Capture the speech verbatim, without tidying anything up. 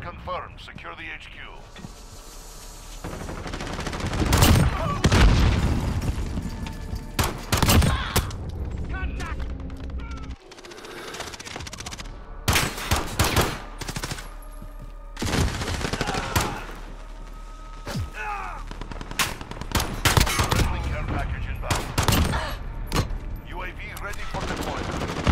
confirmed. Secure the H Q. Friendly care package inbound. U A V ready for deployment.